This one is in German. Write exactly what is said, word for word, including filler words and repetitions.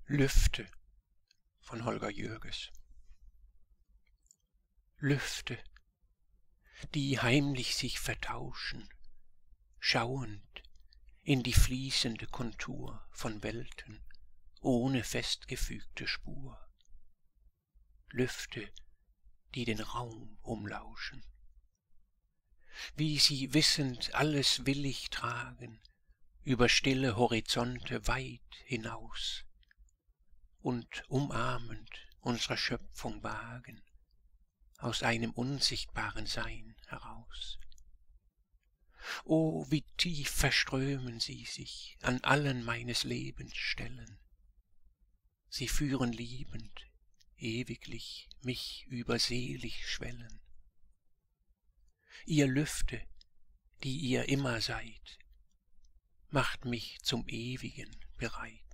Lüfte von Holger Jürges. Lüfte, die heimlich sich vertauschen, schauend in die fließende Kontur von Welten ohne festgefügte Spur. Lüfte, die den Raum umlauschen, wie sie wissend alles willig tragen, über stille Horizonte weit hinaus und umarmend unsere Schöpfung wagen, aus einem unsichtbaren Sein heraus. O, wie tief verströmen sie sich an allen meines Lebens Stellen. Sie führen liebend, ewiglich mich überselig schwellen. Ihr Lüfte, die ihr immer seid, macht mich zum Ewigen bereit.